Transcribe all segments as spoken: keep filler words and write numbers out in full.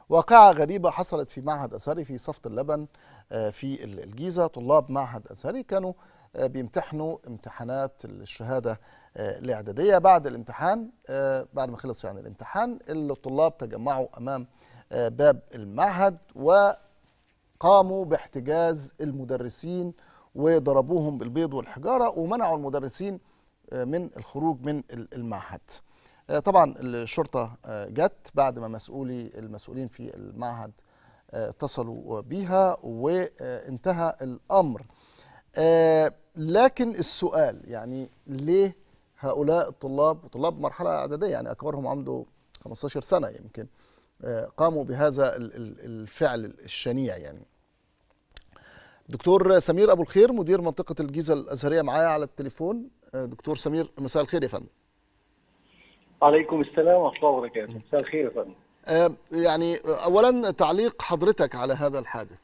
واقعة غريبة حصلت في معهد أزهري في صفت اللبن في الجيزة. طلاب معهد أزهري كانوا بيمتحنوا امتحانات الشهادة الإعدادية. بعد الامتحان، بعد ما خلص يعني الامتحان، الطلاب تجمعوا أمام باب المعهد وقاموا باحتجاز المدرسين وضربوهم بالبيض والحجارة ومنعوا المدرسين من الخروج من المعهد. طبعا الشرطة جت بعد ما مسؤولي المسؤولين في المعهد اتصلوا بيها وانتهى الأمر. لكن السؤال يعني ليه هؤلاء الطلاب وطلاب مرحلة إعدادية يعني أكبرهم عنده خمستاشر سنة يمكن قاموا بهذا الفعل الشنيع؟ يعني دكتور سمير أبو الخير مدير منطقة الجيزة الأزهرية معايا على التليفون. دكتور سمير، مساء الخير يا فندم. عليكم السلام ورحمة الله وبركاته. مساء الخير يا فندم. آه يعني أولا تعليق حضرتك على هذا الحادث.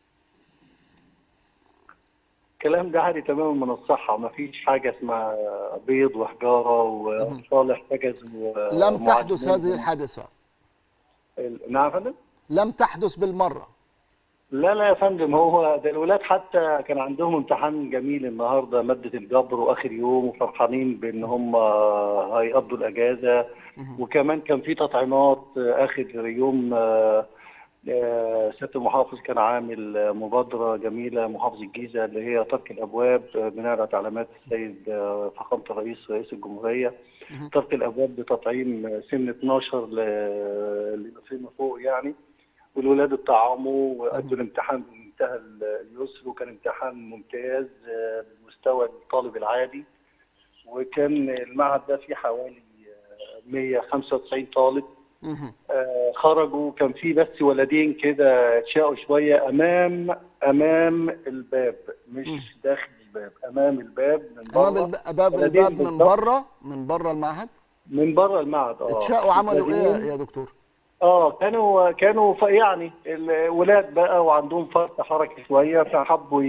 الكلام ده عادي تماما من الصحة، ما فيش حاجة اسمها بيض وحجارة وأطفال احتجزوا. لم تحدث هذه الحادثة؟ نعم يا فندم؟ لم تحدث بالمرة؟ لا لا يا فندم، هو ده الولاد حتى كان عندهم امتحان جميل النهارده مادة الجبر واخر يوم وفرحانين بان هم هيقضوا الاجازة، وكمان كان في تطعيمات اخر يوم. سيادة المحافظ كان عامل مبادرة جميلة، محافظ الجيزة، اللي هي ترك الابواب بناء على تعليمات السيد فخامة الرئيس رئيس الجمهورية، ترك الابواب بتطعيم سن اتناشر لفيما فوق يعني. والولاد اتطعموا وادوا الامتحان بمنتهى اليسر، وكان امتحان ممتاز بمستوى الطالب العادي. وكان المعهد ده فيه حوالي مية وخمسة وتسعين طالب خرجوا. كان في بس ولدين كده اتشاقوا شويه امام امام الباب، مش داخل الباب، امام الباب من بره. امام الباب الباب من بره من بره المعهد؟ من بره المعهد. اه اتشاقوا عملوا ايه يا دكتور؟ اه كانوا كانوا يعني الولاد بقى وعندهم فرط حركي شويه، فحبوا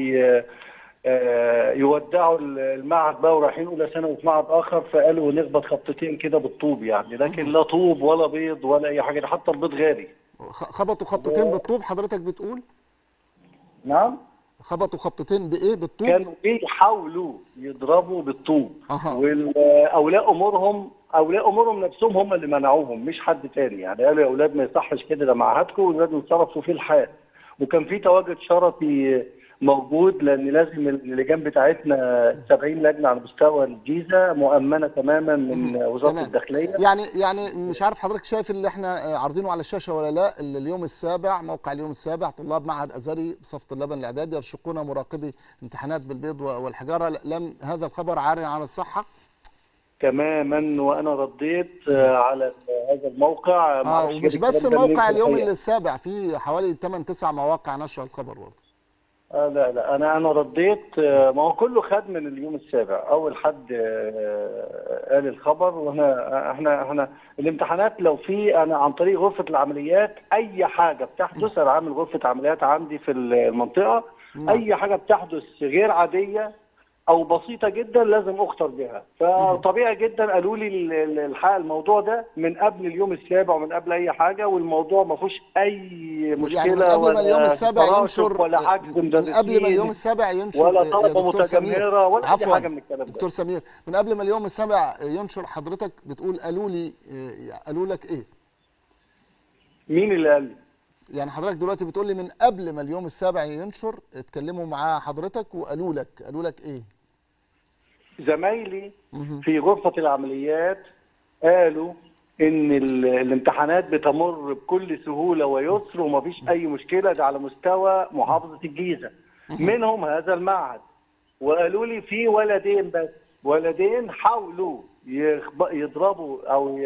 يودعوا المعهد بقى ورايحين اولى ثانوي في معهد اخر، فقالوا نخبط خبطتين كده بالطوب يعني، لكن لا طوب ولا بيض ولا اي حاجه، حتى البيض غالي. خبطوا خبطتين بالطوب حضرتك بتقول؟ نعم. خبطوا خبطتين بايه؟ بالطوب؟ كانوا بيحاولوا يضربوا بالطوب. أه. واولياء امورهم اولياء امورهم نفسهم هم اللي منعوهم، مش حد تاني يعني. قالوا يا اولاد ما يصحش كده، ده معهدكم ولازم يتصرفوا فيه الحال. وكان في تواجد شرطي موجود، لان لازم اللجان بتاعتنا سبعين لجنه على مستوى الجيزه مؤمنه تماما من وزاره تمام. الداخليه. يعني يعني مش عارف حضرتك شايف اللي احنا عارضينه على الشاشه ولا لا؟ اليوم السابع، موقع اليوم السابع، طلاب معهد ازهري صفت اللبن الاعدادي يرشقون مراقبي امتحانات بالبيض والحجاره. لم هذا الخبر عار عن الصحه؟ تماما، وانا رديت على هذا الموقع. اه ومش بس موقع اليوم السابع، في حوالي ثمانية تسعة مواقع نشر الخبر برضه. آه لا لا انا انا رديت. ما هو كله خد من اليوم السابع، اول حد قال الخبر. وانا احنا احنا الامتحانات لو في، انا عن طريق غرفه العمليات اي حاجه بتحدث، انا عامل غرفه عمليات عندي في المنطقه، اي حاجه بتحدث غير عاديه او بسيطه جدا لازم اخطر بها. فطبيعي جدا قالوا لي الحق الموضوع ده من قبل اليوم السابع ومن قبل اي حاجه، والموضوع ما فيهوش اي مشكله يعني من قبل ما اليوم السابع ينشر، ولا عجز من قبل ما اليوم السابع ينشر ولا طلبه متجمهره ولا اي حاجه من الكلام ده. دكتور سمير، من قبل ما اليوم السابع ينشر حضرتك بتقول قالوا لي، قالوا لك ايه؟ مين اللي قال لي؟ يعني حضرتك دلوقتي بتقول لي من قبل ما اليوم السابع ينشر اتكلموا مع حضرتك وقالوا لك، قالوا لك ايه؟ زمايلي في غرفة العمليات قالوا ان الامتحانات بتمر بكل سهولة ويسر ومفيش اي مشكلة، ده على مستوى محافظة الجيزة، منهم هذا المعهد. وقالوا لي في ولدين بس، ولدين حاولوا يضربوا او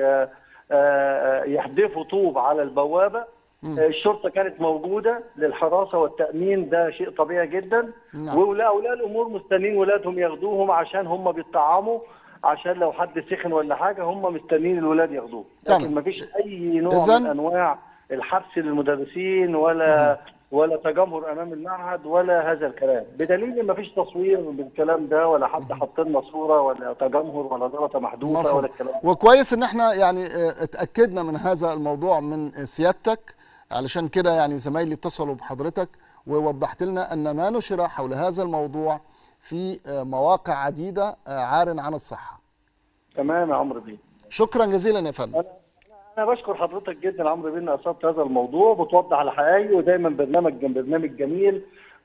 يحدفوا طوب على البوابة. الشرطه كانت موجوده للحراسه والتامين، ده شيء طبيعي جدا. نعم. واولياء الامور مستنيين ولادهم ياخدوهم عشان هم بيطعموا، عشان لو حد سخن ولا حاجه هم مستنيين الولاد ياخدوه. لكن ما فيش اي نوع إذن... من انواع الحبس للمدرسين ولا مم. ولا تجمهر امام المعهد ولا هذا الكلام، بدليل ما فيش تصوير بالكلام ده ولا حد حط لنا صوره ولا تجمهر ولا ضغطه محذوفه مفهوم. ولا الكلام ده. وكويس ان احنا يعني اتاكدنا من هذا الموضوع من سيادتك. علشان كده يعني زمايلي اتصلوا بحضرتك ووضحت لنا أن ما نشر حول هذا الموضوع في مواقع عديدة عار عن الصحة. تمام يا عمرو بيه. شكرا جزيلا يا فندم. أنا بشكر حضرتك جدا عمرو بيه إن أثرت هذا الموضوع، بتوضح الحقائق، ودايما برنامج برنامج جميل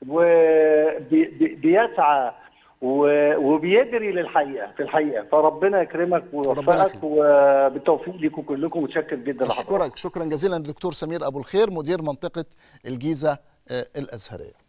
وبيسعى وبيجري للحقيقه في الحقيقه، فربنا يكرمك ويوفقك وبالتوفيق ليكم كلكم. متشكر جدا لحضرتك. اشكرك شكرا جزيلا الدكتور سمير ابو الخير مدير منطقه الجيزه الازهريه.